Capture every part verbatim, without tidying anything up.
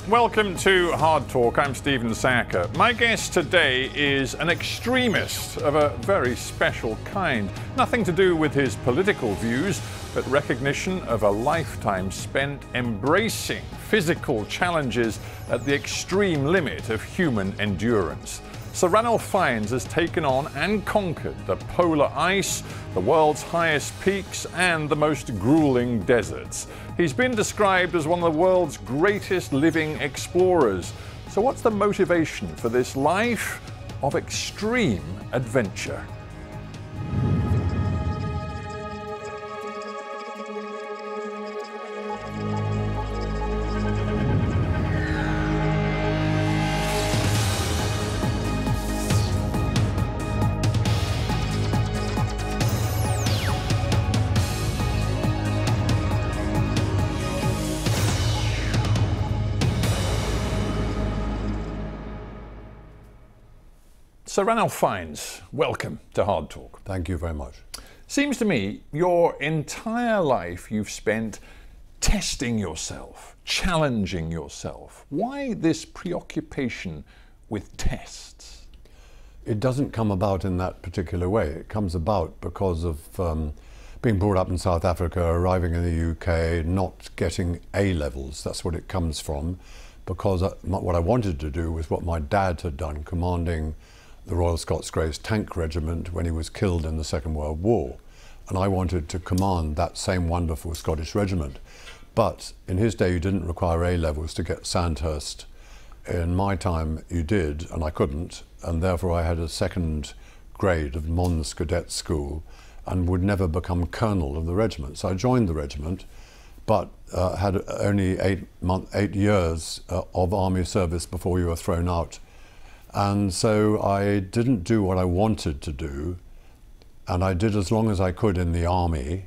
Welcome to Hard Talk. I'm Stephen Sackur. My guest today is an extremist of a very special kind. Nothing to do with his political views, but recognition of a lifetime spent embracing physical challenges at the extreme limit of human endurance. Sir Ranulph Fiennes has taken on and conquered the polar ice, the world's highest peaks, and the most grueling deserts. He's been described as one of the world's greatest living explorers. So what's the motivation for this life of extreme adventure? Sir Ranulph Fiennes, welcome to Hard Talk. Thank you very much. Seems to me your entire life you've spent testing yourself, challenging yourself. Why this preoccupation with tests? It doesn't come about in that particular way. It comes about because of um, being brought up in South Africa, arriving in the U K, not getting A levels. That's what it comes from. Because I, what I wanted to do was what my dad had done, commanding the Royal Scots Greys Tank Regiment when he was killed in the Second World War. And I wanted to command that same wonderful Scottish regiment. But in his day, you didn't require A levels to get Sandhurst. In my time, you did, and I couldn't. And therefore, I had a second grade of Mons Cadet School and would never become colonel of the regiment. So I joined the regiment, but uh, had only eight, month, eight years uh, of army service before you were thrown out. And so I didn't do what I wanted to do, and I did as long as I could in the army.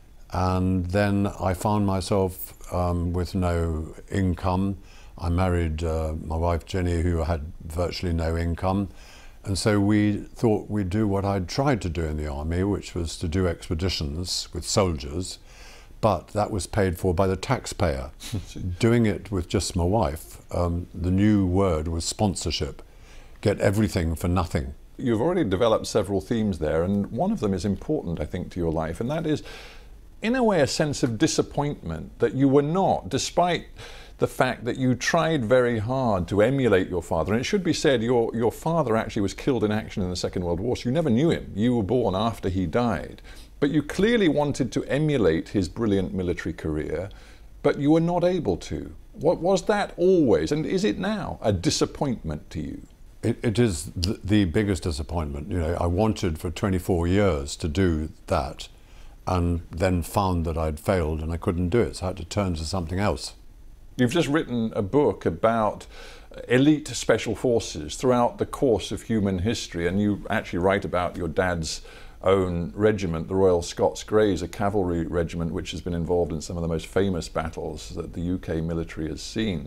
And then I found myself um, with no income. I married uh, my wife Jenny, who had virtually no income. And so we thought we'd do what I'd tried to do in the army, which was to do expeditions with soldiers, but that was paid for by the taxpayer. Doing it with just my wife, um, the new word was sponsorship. Get everything for nothing. You've already developed several themes there, and one of them is important, I think, to your life, and that is, in a way, a sense of disappointment that you were not, despite the fact that you tried very hard to emulate your father. And it should be said, your, your father actually was killed in action in the Second World War, so you never knew him. You were born after he died. But you clearly wanted to emulate his brilliant military career, but you were not able to. What was that always, and is it now, a disappointment to you? It, it is the, the biggest disappointment. You know, I wanted for twenty-four years to do that, and then found that I'd failed and I couldn't do it, so I had to turn to something else. You've just written a book about elite special forces throughout the course of human history, and you actually write about your dad's own regiment, the Royal Scots Greys, a cavalry regiment which has been involved in some of the most famous battles that the U K military has seen.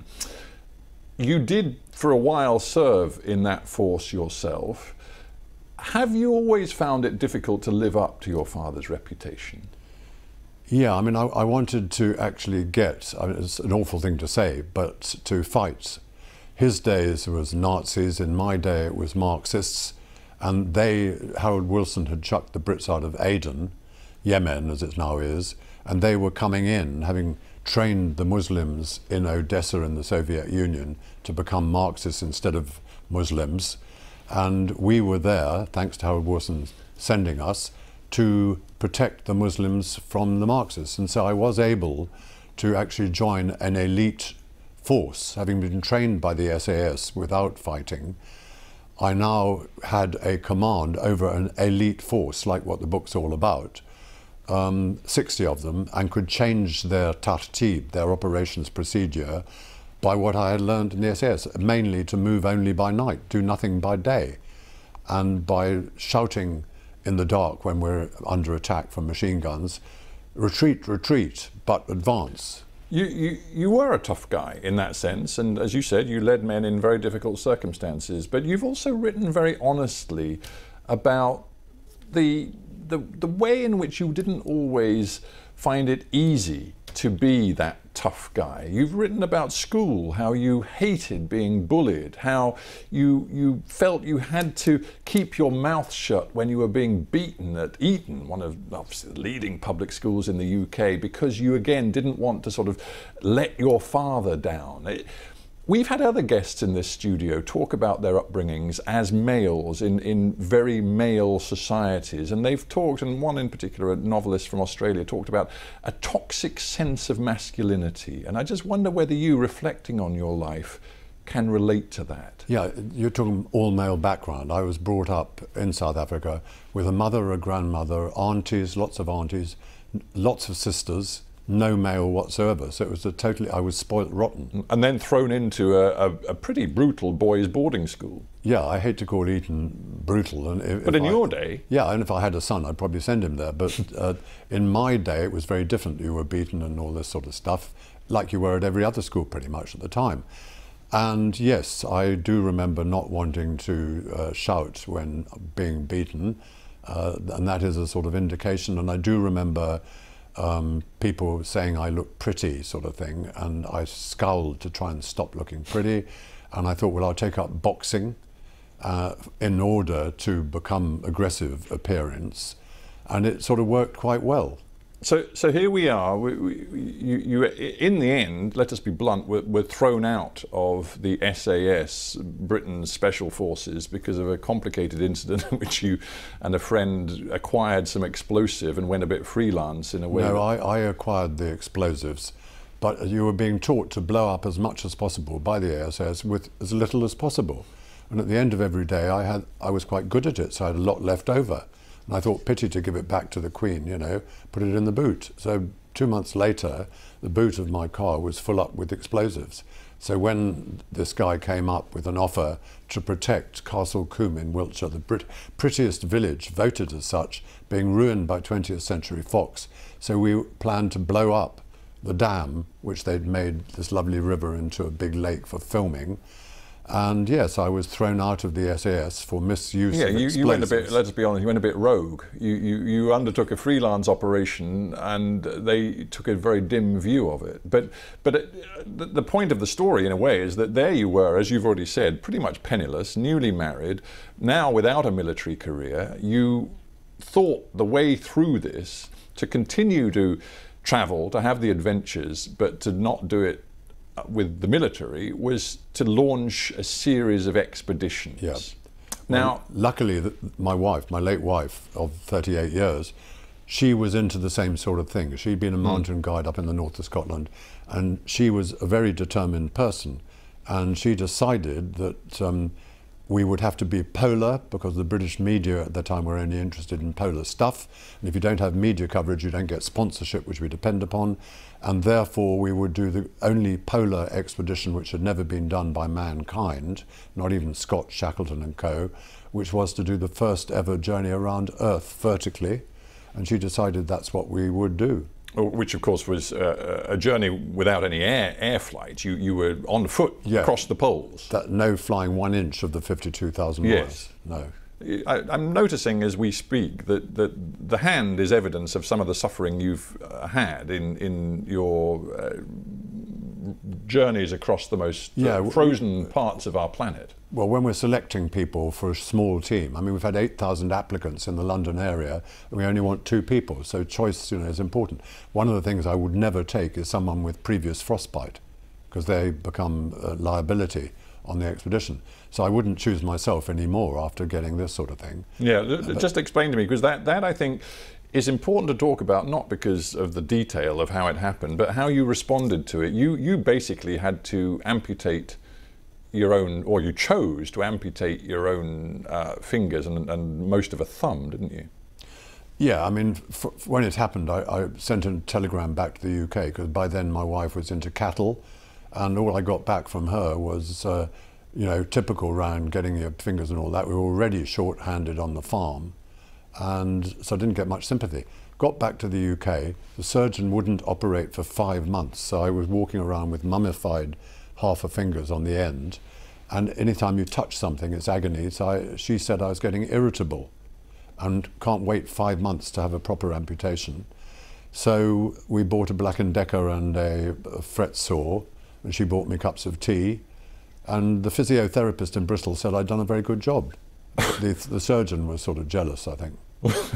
You did, for a while, serve in that force yourself. Have you always found it difficult to live up to your father's reputation? Yeah, I mean, I, I wanted to actually get, I mean, it's an awful thing to say, but to fight. His days was Nazis, in my day it was Marxists, and they, Harold Wilson had chucked the Brits out of Aden, Yemen as it now is, and they were coming in, having trained the Muslims in Odessa in the Soviet Union to become Marxists instead of Muslims. And we were there, thanks to Harold Wilson sending us, to protect the Muslims from the Marxists. And so I was able to actually join an elite force, having been trained by the S A S without fighting. I now had a command over an elite force, like what the book's all about. Um, sixty of them, and could change their tartib, their operations procedure, by what I had learned in the S A S, mainly to move only by night, do nothing by day, and by shouting in the dark when we're under attack from machine guns, retreat, retreat, but advance. You, you, you were a tough guy in that sense, and as you said, you led men in very difficult circumstances, but you've also written very honestly about the the, the way in which you didn't always find it easy to be that tough guy. You've written about school, how you hated being bullied, how you you felt you had to keep your mouth shut when you were being beaten at Eton, one of obviously the leading public schools in the U K, because you again didn't want to sort of let your father down. It, We've had other guests in this studio talk about their upbringings as males in, in very male societies, and they've talked, and one in particular, a novelist from Australia, talked about a toxic sense of masculinity. And I just wonder whether you, reflecting on your life, can relate to that. Yeah, you're talking all-male background. I was brought up in South Africa with a mother, a grandmother, aunties, lots of aunties, lots of sisters, no male whatsoever. So it was a totally, I was spoilt rotten. And then thrown into a, a, a pretty brutal boys' boarding school. Yeah, I hate to call Eton brutal. And if, but if in I, your day? Yeah, and if I had a son, I'd probably send him there. But uh, in my day, it was very different. You were beaten and all this sort of stuff, like you were at every other school pretty much at the time. And yes, I do remember not wanting to uh, shout when being beaten. Uh, and that is a sort of indication. And I do remember Um, people saying I look pretty, sort of thing, and I scowled to try and stop looking pretty, and I thought, well, I'll take up boxing uh, in order to become aggressive appearance, and it sort of worked quite well. So, so here we are. We, we, you, you, in the end, let us be blunt, we're, we're thrown out of the S A S, Britain's Special Forces, because of a complicated incident in which you and a friend acquired some explosive and went a bit freelance in a way. No, I, I acquired the explosives, but you were being taught to blow up as much as possible by the S A S with as little as possible. And at the end of every day, I had I was quite good at it, so I had a lot left over. And I thought, pity to give it back to the Queen, you know, put it in the boot. So two months later, the boot of my car was full up with explosives. So when this guy came up with an offer to protect Castle Combe in Wiltshire, the Brit prettiest village, voted as such, being ruined by twentieth century fox, so we planned to blow up the dam, which they'd made this lovely river into a big lake for filming. And yes, I was thrown out of the S A S for misuse yeah, of you, explosives. you went a bit, let's be honest, you went a bit rogue. You, you, you undertook a freelance operation and they took a very dim view of it. But, but it, the, the point of the story, in a way, is that there you were, as you've already said, pretty much penniless, newly married, now without a military career. You thought the way through this to continue to travel, to have the adventures, but to not do it with the military, was to launch a series of expeditions. Yeah. Now, well, luckily, the, my wife, my late wife of thirty-eight years, she was into the same sort of thing. She'd been a mountain mm. guide up in the north of Scotland, and she was a very determined person. And she decided that um, we would have to be polar, because the British media at the time were only interested in polar stuff. And if you don't have media coverage, you don't get sponsorship, which we depend upon. And therefore, we would do the only polar expedition which had never been done by mankind, not even Scott, Shackleton and co, which was to do the first ever journey around Earth vertically. And she decided that's what we would do. Which, of course, was uh, a journey without any air, air flight. You, you were on foot yeah. across the poles. That, no flying one inch of the fifty-two thousand miles. Yes. No. I, I'm noticing as we speak that, that the hand is evidence of some of the suffering you've uh, had in, in your uh, journeys across the most uh, yeah, frozen parts of our planet. Well, when we're selecting people for a small team, I mean, we've had eight thousand applicants in the London area, and we only want two people, so choice, you know, is important. One of the things I would never take is someone with previous frostbite, because they become a liability on the expedition. So I wouldn't choose myself anymore after getting this sort of thing. Yeah, uh, just explain to me, because that, that I think is important to talk about, not because of the detail of how it happened, but how you responded to it. You, you basically had to amputate your own, or you chose to amputate your own uh, fingers and, and most of a thumb, didn't you? Yeah, I mean, f when it happened, I, I sent a telegram back to the U K, because by then my wife was into cattle, and all I got back from her was, uh, you know, typical round getting your fingers and all that. We were already short-handed on the farm, and so I didn't get much sympathy. Got back to the U K, the surgeon wouldn't operate for five months, so I was walking around with mummified half a fingers on the end, and anytime you touch something, it's agony. So I, she said I was getting irritable, and can't wait five months to have a proper amputation. So we bought a Black and Decker and a, a fret saw, and she bought me cups of tea. And the physiotherapist in Bristol said I'd done a very good job. the, the surgeon was sort of jealous, I think.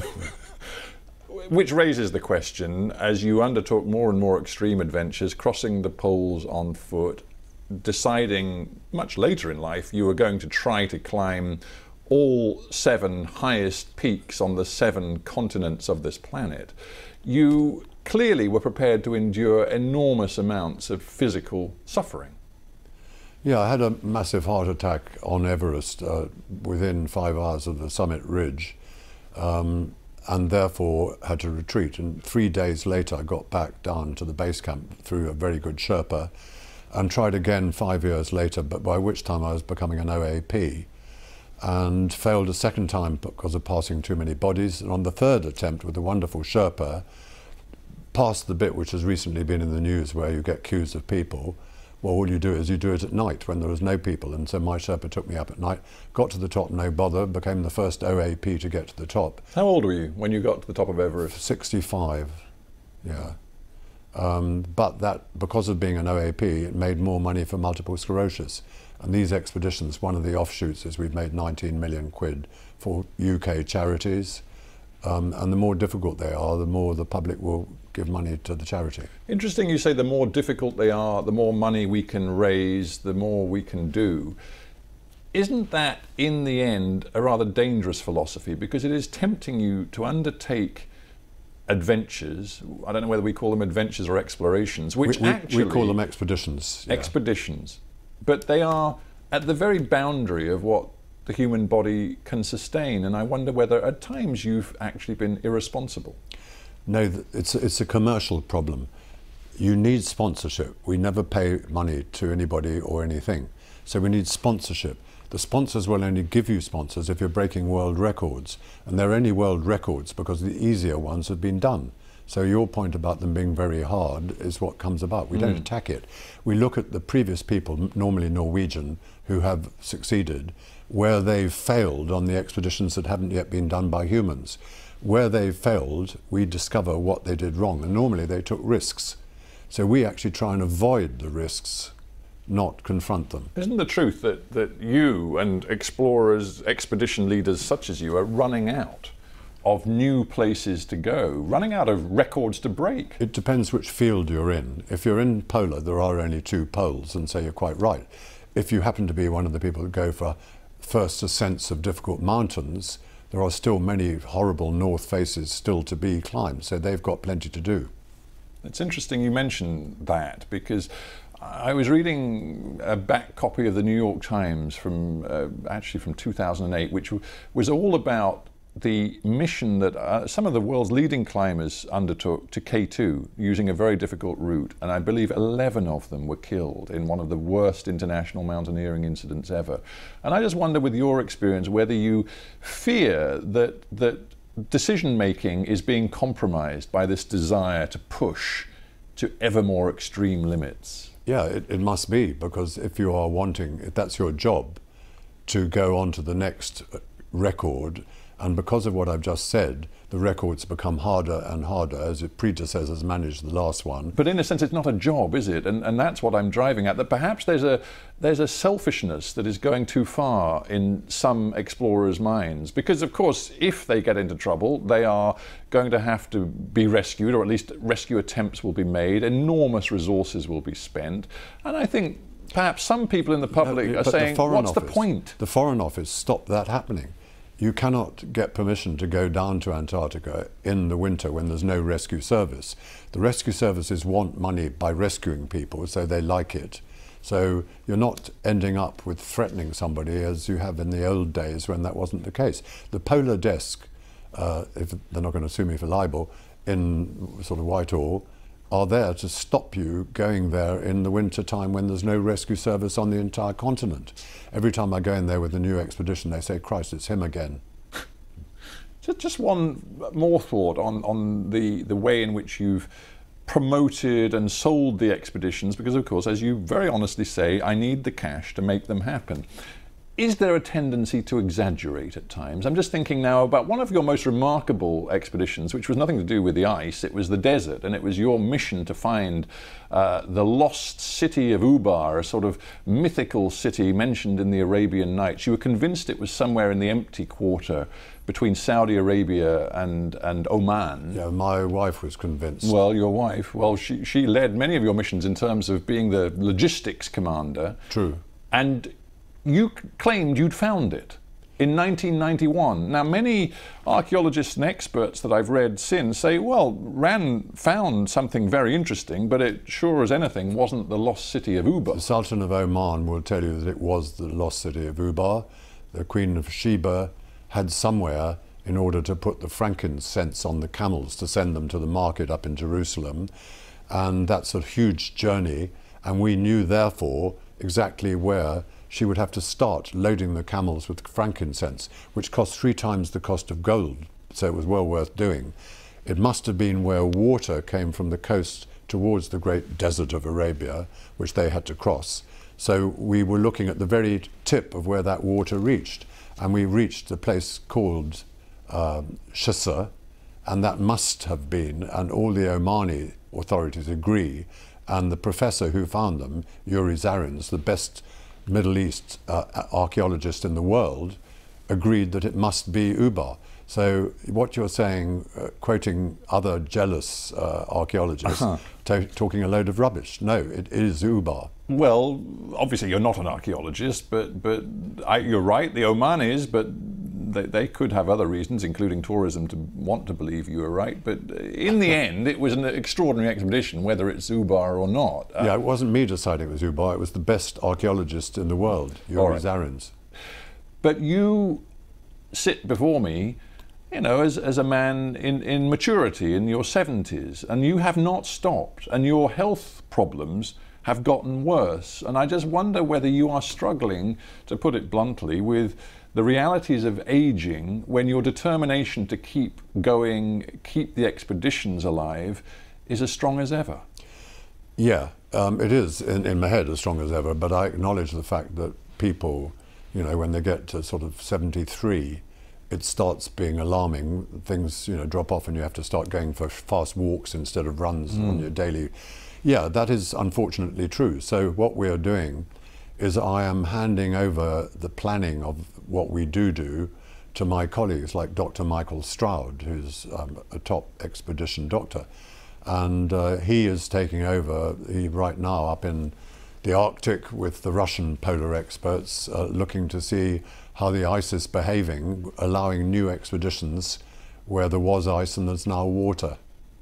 Which raises the question, as you undertook more and more extreme adventures, crossing the poles on foot, deciding much later in life you were going to try to climb all seven highest peaks on the seven continents of this planet, you clearly were prepared to endure enormous amounts of physical suffering. Yeah, I had a massive heart attack on Everest uh, within five hours of the summit ridge, um, and therefore had to retreat. And three days later I got back down to the base camp through a very good Sherpa, and tried again five years later, but by which time I was becoming an O A P, and failed a second time because of passing too many bodies. And on the third attempt with a wonderful Sherpa, past the bit which has recently been in the news where you get queues of people. Well, all you do is you do it at night when there was no people, and so my Sherpa took me up at night, got to the top, no bother, became the first O A P to get to the top. How old were you when you got to the top of Everest? sixty-five, yeah. Um, but that, because of being an O A P, it made more money for multiple sclerosis. And these expeditions, one of the offshoots is we've made nineteen million quid for U K charities. Um, and the more difficult they are, the more the public will give money to the charity. Interesting you say the more difficult they are, the more money we can raise, the more we can do. Isn't that, in the end, a rather dangerous philosophy? Because it is tempting you to undertake adventures, I don't know whether we call them adventures or explorations, which we, we, actually... we call them expeditions. Yeah. Expeditions. But they are at the very boundary of what the human body can sustain, and I wonder whether at times you've actually been irresponsible. No, it's, it's a commercial problem. You need sponsorship. We never pay money to anybody or anything. So we need sponsorship. The sponsors will only give you sponsors if you're breaking world records. And they're only world records because the easier ones have been done. So your point about them being very hard is what comes about. We mm. don't attack it. We look at the previous people, normally Norwegian, who have succeeded, where they've failed on the expeditions that haven't yet been done by humans. Where they've failed, we discover what they did wrong. And normally they took risks. So we actually try and avoid the risks, not confront them. Isn't the truth that, that you and explorers, expedition leaders such as you are running out of new places to go, running out of records to break? It depends which field you're in. If you're in polar, there are only two poles, and so you're quite right. If you happen to be one of the people who go for first ascents of difficult mountains, there are still many horrible north faces still to be climbed, so they've got plenty to do. It's interesting you mention that, because I was reading a back copy of the New York Times from uh, actually from two thousand eight, which was all about the mission that uh, some of the world's leading climbers undertook to K two using a very difficult route, and I believe eleven of them were killed in one of the worst international mountaineering incidents ever. And I just wonder, with your experience, whether you fear that that decision making is being compromised by this desire to push to ever more extreme limits. Yeah, it, it must be, because if you are wanting, if that's your job, to go on to the next record, and because of what I've just said, the records become harder and harder as its predecessors managed the last one. But in a sense, it's not a job, is it? And, and that's what I'm driving at, that perhaps there's a, there's a selfishness that is going too far in some explorers' minds. Because, of course, if they get into trouble, they are going to have to be rescued, or at least rescue attempts will be made, enormous resources will be spent. And I think perhaps some people in the public no, are saying, the what's office, the point? The Foreign Office stopped that happening. You cannot get permission to go down to Antarctica in the winter when there's no rescue service. The rescue services want money by rescuing people, so they like it. So you're not ending up with threatening somebody as you have in the old days when that wasn't the case. The Polar Desk, uh, if they're not going to sue me for libel, in sort of Whitehall, are there to stop you going there in the winter time when there's no rescue service on the entire continent. Every time I go in there with a new expedition, they say, Christ, it's him again. Just one more thought on, on the, the way in which you've promoted and sold the expeditions, because of course, as you very honestly say, I need the cash to make them happen. is there a tendency to exaggerate at times? I'm just thinking now about one of your most remarkable expeditions, which was nothing to do with the ice. It was the desert, and it was your mission to find uh, the lost city of Ubar, a sort of mythical city mentioned in the Arabian Nights. You were convinced it was somewhere in the empty quarter between Saudi Arabia and, and Oman. Yeah, my wife was convinced. Well, your wife, well, she, she led many of your missions in terms of being the logistics commander. True. And you claimed you'd found it in nineteen ninety-one. Now, many archaeologists and experts that I've read since say, well, Ran found something very interesting, but it sure as anything wasn't the lost city of Ubar. The Sultan of Oman will tell you that it was the lost city of Ubar. The Queen of Sheba had somewhere, in order to put the frankincense on the camels to send them to the market up in Jerusalem, and that's a huge journey, and we knew therefore exactly where she would have to start loading the camels with frankincense, which cost three times the cost of gold, so it was well worth doing. It must have been where water came from the coast towards the great desert of Arabia, which they had to cross. So we were looking at the very tip of where that water reached, and we reached a place called um, Shissa, and that must have been, and all the Omani authorities agree, and the professor who found them, Yuri Zarins, the best Middle East uh, archaeologist in the world, agreed that it must be Ubar. So what you're saying, uh, quoting other jealous uh, archaeologists, uh-huh. talking a load of rubbish. No, it is Ubar. Well, obviously you're not an archaeologist, but but I, you're right, the Omanis, but they, they could have other reasons, including tourism, to want to believe you were right. But in the end, it was an extraordinary expedition, whether it's Ubar or not. Yeah, it wasn't me deciding it was Ubar, it was the best archaeologist in the world, Yuri right. Zarins. But you sit before me, you know, as, as a man in, in maturity, in your seventies, and you have not stopped, and your health problems have gotten worse. And I just wonder whether you are struggling, to put it bluntly, with the realities of aging, when your determination to keep going, keep the expeditions alive, is as strong as ever. Yeah, um, it is in, in my head as strong as ever, but I acknowledge the fact that people, you know, when they get to sort of seventy-three, it starts being alarming. Things, you know, drop off and you have to start going for fast walks instead of runs mm. on your daily. Yeah, that is unfortunately true. So what we are doing is I am handing over the planning of what we do do to my colleagues like Doctor Michael Stroud, who's um, a top expedition doctor. And uh, he is taking over, he right now up in the Arctic with the Russian polar experts, uh, looking to see how the ice is behaving, allowing new expeditions where there was ice and there's now water.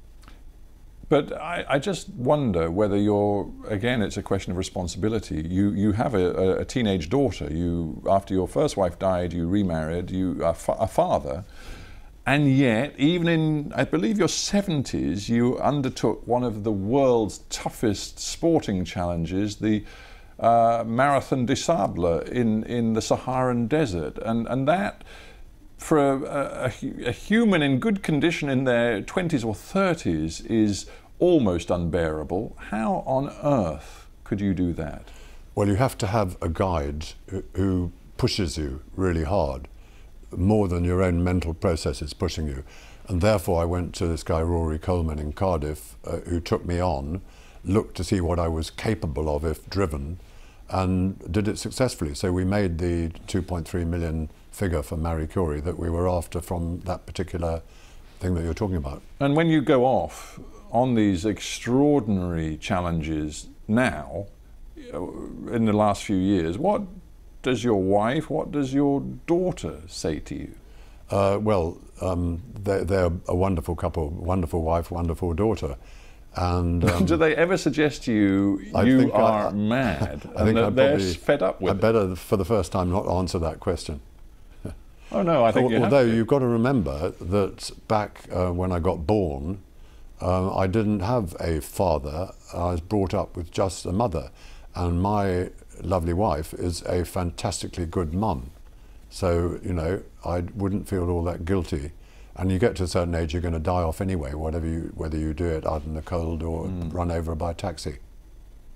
But I, I just wonder whether you're, again, it's a question of responsibility. You you have a, a teenage daughter. You, after your first wife died, you remarried. You are fa a father, and yet, even in, I believe, your seventies, you undertook one of the world's toughest sporting challenges, the uh, Marathon des Sables in in the Saharan desert, and and that, for a, a, a human in good condition in their twenties or thirties, is almost unbearable. How on earth could you do that? Well, you have to have a guide who pushes you really hard, more than your own mental processes pushing you. And therefore I went to this guy Rory Coleman in Cardiff, uh, who took me on, looked to see what I was capable of if driven, and did it successfully. So we made the two point three million figure for Marie Curie that we were after from that particular thing that you're talking about. And when you go off on these extraordinary challenges now, in the last few years, what does your wife, what does your daughter say to you? Uh, well, um, they're, they're a wonderful couple, wonderful wife, wonderful daughter. And um, do they ever suggest to you, I you are I, mad, I and think that I'd they're probably, fed up with I'd it? better, for the first time, not answer that question. Oh no, I think you Although have to. you've got to remember that back uh, when I got born, um, I didn't have a father. I was brought up with just a mother, and my lovely wife is a fantastically good mum. So, you know, I wouldn't feel all that guilty. And you get to a certain age, you're going to die off anyway, whatever you, whether you do it out in the cold or mm. run over by taxi.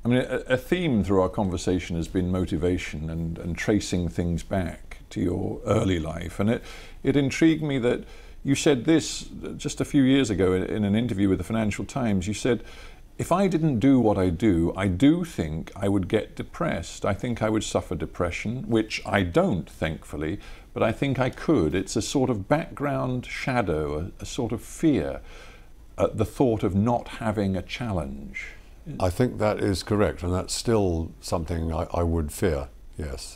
I mean, a, a theme through our conversation has been motivation and, and tracing things back to your early life. And it, it intrigued me that you said this just a few years ago in, in an interview with the Financial Times. You said, if I didn't do what I do, I do think I would get depressed. I think I would suffer depression, which I don't, thankfully, but I think I could. It's a sort of background shadow, a, a sort of fear at the thought of not having a challenge. I think that is correct, and that's still something I, I would fear, yes.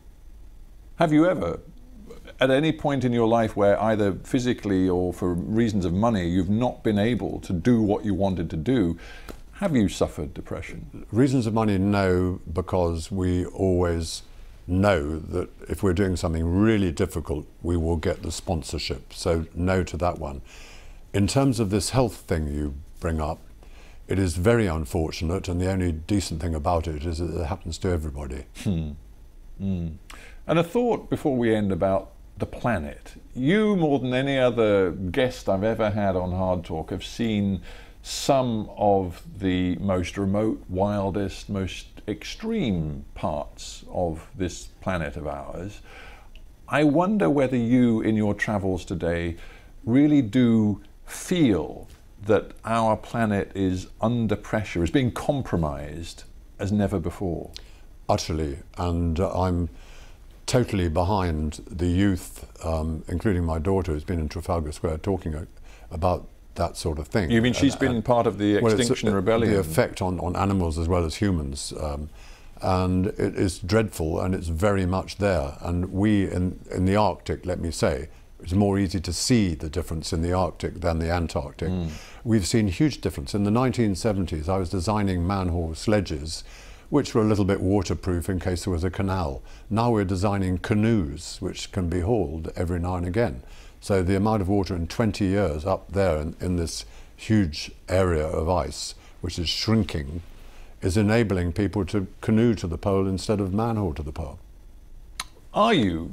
Have you ever, at any point in your life where either physically or for reasons of money you've not been able to do what you wanted to do, have you suffered depression? Reasons of money, no, because we always know that if we're doing something really difficult, we will get the sponsorship, so no to that one. In terms of this health thing you bring up, it is very unfortunate, and the only decent thing about it is that it happens to everybody. Hmm. Mm. And a thought before we end about the planet. You, more than any other guest I've ever had on Hard Talk, have seen some of the most remote, wildest, most extreme parts of this planet of ours. I wonder whether you, in your travels today, really do feel that our planet is under pressure, is being compromised as never before. Utterly, and uh, I'm totally behind the youth, um, including my daughter who's been in Trafalgar Square talking uh, about that sort of thing. You mean she's and, been and, part of the Extinction well, Rebellion? The effect on, on animals as well as humans. Um, and it is dreadful, and it's very much there. And we in, in the Arctic, let me say, it's more easy to see the difference in the Arctic than the Antarctic. Mm. We've seen huge difference. In the nineteen seventies, I was designing man-haul sledges, which were a little bit waterproof in case there was a canal. Now we're designing canoes, which can be hauled every now and again. So the amount of water in twenty years up there in, in this huge area of ice, which is shrinking, is enabling people to canoe to the pole instead of man-haul to the pole. Are you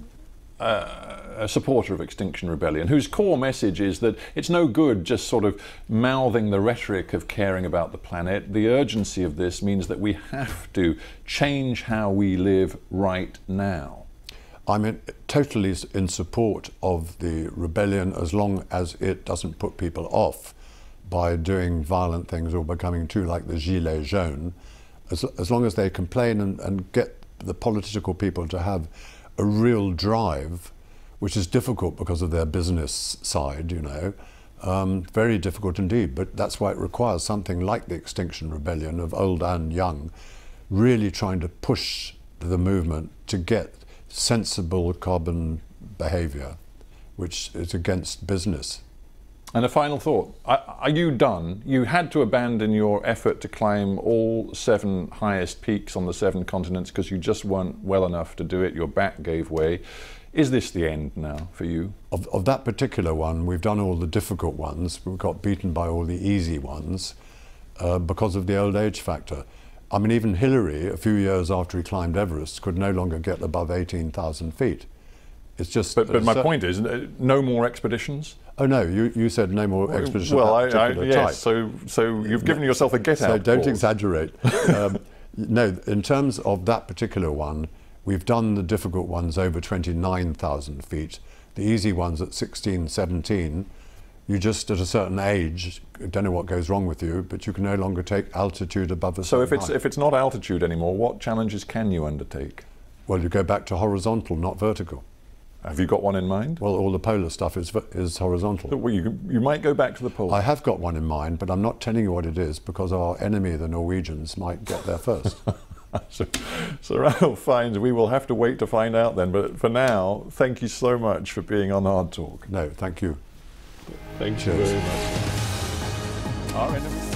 Uh, a supporter of Extinction Rebellion, whose core message is that it's no good just sort of mouthing the rhetoric of caring about the planet? The urgency of this means that we have to change how we live right now. I'm in, totally in support of the rebellion as long as it doesn't put people off by doing violent things or becoming too like the Gilets jaunes. As, as long as they complain and, and get the political people to have a real drive, which is difficult because of their business side, you know, um, very difficult indeed. But that's why it requires something like the Extinction Rebellion of old and young, really trying to push the movement to get sensible carbon behaviour, which is against business. And a final thought, are you done? You had to abandon your effort to climb all seven highest peaks on the seven continents because you just weren't well enough to do it, your back gave way. Is this the end now for you? Of, of that particular one, we've done all the difficult ones, we got beaten by all the easy ones uh, because of the old age factor. I mean, even Hillary, a few years after he climbed Everest, could no longer get above eighteen thousand feet. It's just. But, but my point is, no more expeditions? Oh no, you, you said no more expeditions well, of that I, I, particular yes, type. so, so you've given yourself a get-out So don't clause. exaggerate. um, no, in terms of that particular one, we've done the difficult ones over twenty-nine thousand feet. The easy ones at sixteen, seventeen, you just at a certain age, I don't know what goes wrong with you, but you can no longer take altitude above a So if certain it's, height. if it's not altitude anymore, what challenges can you undertake? Well, you go back to horizontal, not vertical. Have you got one in mind? Well, all the polar stuff is, is horizontal. Well, you, you might go back to the pole. I have got one in mind, but I'm not telling you what it is because our enemy, the Norwegians, might get there first. so, so Ranulph Fiennes, we will have to wait to find out then. But for now, thank you so much for being on Hard Talk. No, thank you. Thank Cheers. you very much. Our enemy.